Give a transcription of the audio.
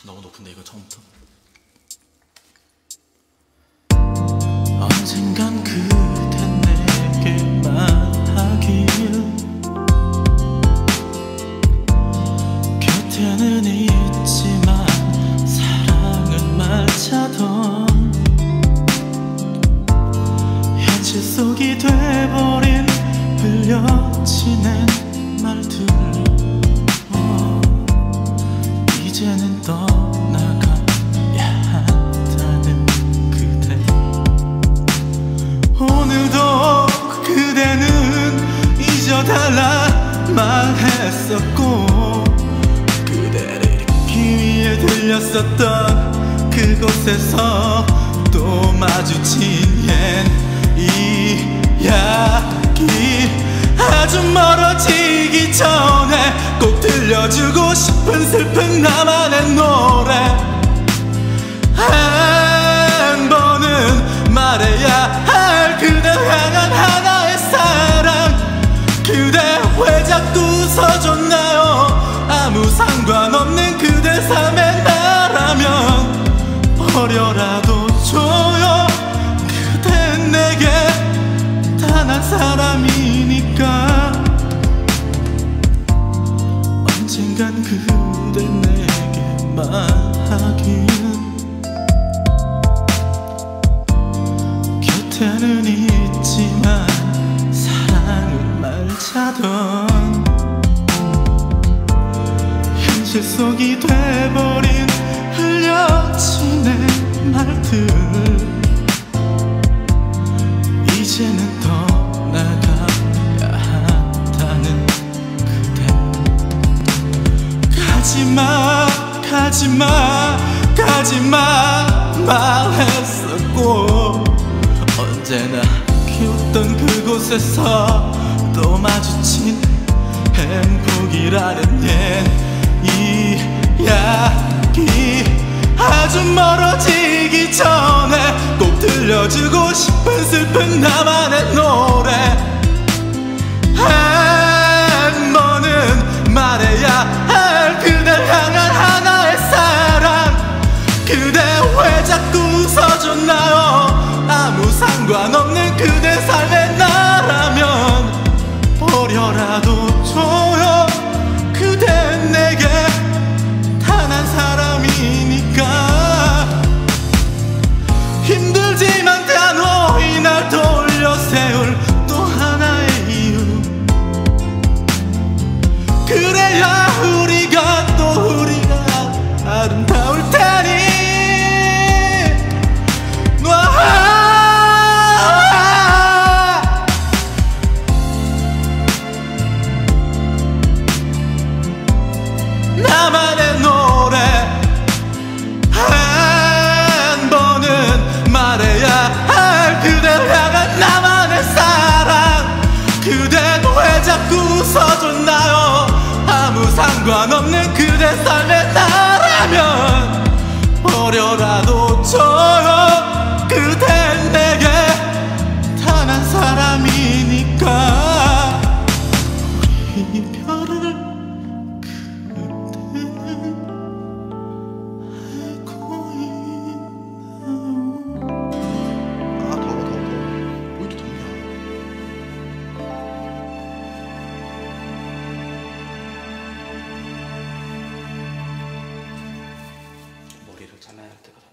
너무 높은데 이거 처음부터. 언젠간 그대 내게 말하길 곁에는 있지만 사랑은 말자던 현실 속이 돼버린 흘려지는 말들. 이제는 떠나가야 한다는 그대. 오늘도 그대는 잊어달라 말했었고 그대를 잊기 위해 들렸었던 그곳에서 또 마주친 옛 이야기. 아주 멀어지기 전에 꼭 들려주고 싶은 슬픈 나만의 노래. 한 번은 말해야 할 그대 향한 하나의 사랑. 그대 왜 자꾸 웃어줬나요? 아무 상관없는 그대 삶에 나라면 버려라도 줘요. 그대 내게 단 한 사람이니까. 언젠간 그대 내게 말하길 곁에는 있지만 사랑은 말자던 현실 속이 돼버린 흘려지는 말들. 이제는 떠나가야 한다는 그대. 가지마 가지마 가지마 말했었고 언제나 키웠던 그곳에서 또 마주친 행복이라는 옛 이야기. 아주 멀어지기 전에 꼭 들려주고 싶은 슬픈 나만의 노래. 한 번은 말해야 할 그대 향한 하나의 사랑. 그대 왜 자꾸 웃어줬나요? 아무 상관없는 그대 삶에 나라면 버려라도 줘요. 그대 내게 단 한 사람이니까. 힘들지만 단호히 날 돌려 세울 또 하나의 이유. 그래야 우리가 아름다울 테니. 나만의 노래. 한 번은 말해야 할 그대 향한 나만의 사랑. 그댄 왜 자꾸 웃어줬나요? 아무 상관없는 그대 삶에 나라면 버려라도 줘요. 그댄 내게 단 한 사람이니까. 우리 이별을 머리를 잘라야 할 때가